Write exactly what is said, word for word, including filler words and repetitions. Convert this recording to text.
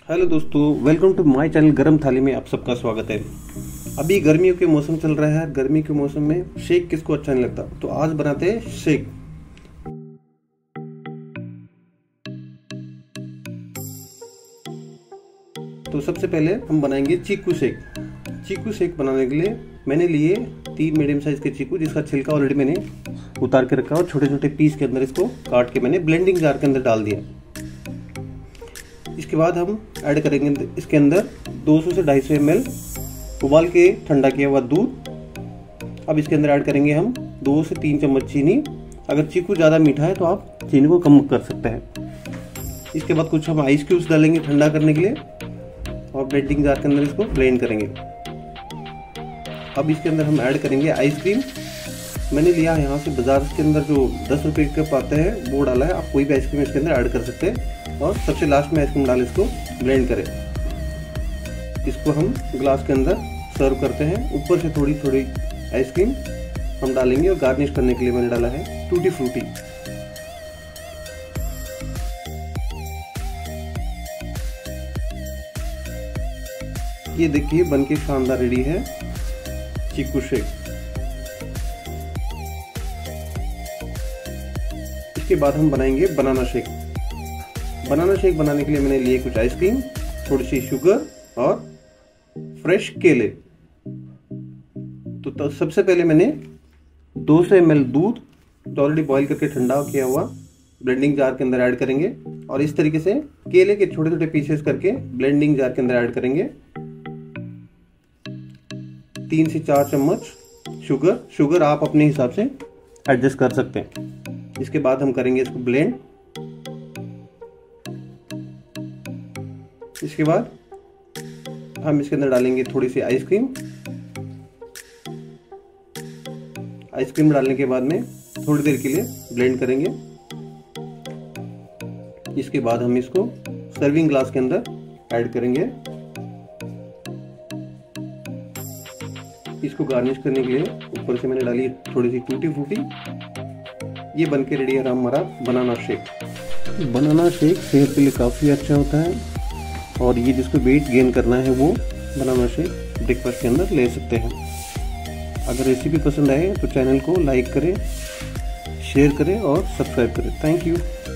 Hello दोस्तों, welcome to my channel गरम थाली में आप सबका स्वागत है। अभी गर्मियों के मौसम चल रहा है। गर्मी के मौसम में शेक किसको अच्छा नहीं लगता, तो आज बनाते हैं शेक। तो सबसे पहले हम बनाएंगे चीकू शेक। चीकू शेक बनाने के लिए मैंने लिए तीन मीडियम साइज के चीकू, जिसका छिलका ऑलरेडी मैंने उतार के रखा और छोटे छोटे पीस के अंदर इसको काट के मैंने ब्लेंडिंग जार के अंदर डाल दिया। इसके बाद हम ऐड करेंगे इसके अंदर दो सौ से ढाई सौ एम एल उबाल के ठंडा किया हुआ दूध। अब इसके अंदर ऐड करेंगे हम दो से तीन चम्मच चीनी। अगर चीकू ज़्यादा मीठा है तो आप चीनी को कम कर सकते हैं। इसके बाद कुछ हम आइस क्यूब्स डालेंगे ठंडा करने के लिए और ब्लेंडिंग जार के अंदर इसको ब्लेंड करेंगे। अब इसके अंदर हम ऐड करेंगे आइसक्रीम। मैंने लिया यहाँ से बाजार के अंदर जो दस रुपये के कप आते हैं वो डाला है। आप कोई भी आइसक्रीम इसके अंदर ऐड कर सकते हैं और सबसे लास्ट में आइसक्रीम डाल इसको ब्लेंड करें। इसको हम ग्लास के अंदर सर्व करते हैं। ऊपर से थोड़ी थोड़ी आइसक्रीम हम डालेंगे और गार्निश करने के लिए मैंने डाला है टूटी फ्रूटी। ये देखिए बनके शानदार रेडी है चीकू शेक। इसके बाद हम बनाएंगे बनाना शेक। बनाना शेक बनाने के लिए मैंने लिए कुछ आइसक्रीम, थोड़ी सी शुगर और फ्रेश केले। तो, तो सबसे पहले मैंने दो सौ एम एल दूध जो ऑलरेडी बॉईल करके ठंडा किया हुआ ब्लेंडिंग जार के अंदर ऐड करेंगे और इस तरीके से केले के छोटे छोटे पीसेस करके ब्लेंडिंग जार के अंदर ऐड करेंगे। तीन से चार चम्मच शुगर शुगर आप अपने हिसाब से एडजस्ट कर सकते हैं। इसके बाद हम करेंगे इसको ब्लेंड। इसके बाद हम इसके अंदर डालेंगे थोड़ी सी आइसक्रीम। आइसक्रीम डालने के बाद में थोड़ी देर के लिए ब्लेंड करेंगे। इसके बाद हम इसको सर्विंग ग्लास के अंदर ऐड करेंगे। इसको गार्निश करने के लिए ऊपर से मैंने डाली थोड़ी सी टूटी फ्रूटी। ये बनके रेडी है हमारा बनाना शेक। बनाना शेक सेहत के लिए काफ़ी अच्छा होता है और ये जिसको वेट गेन करना है वो बनाना शेक ब्रेकफास्ट के अंदर ले सकते हैं। अगर रेसिपी पसंद आए तो चैनल को लाइक करें, शेयर करें और सब्सक्राइब करें। Thank you.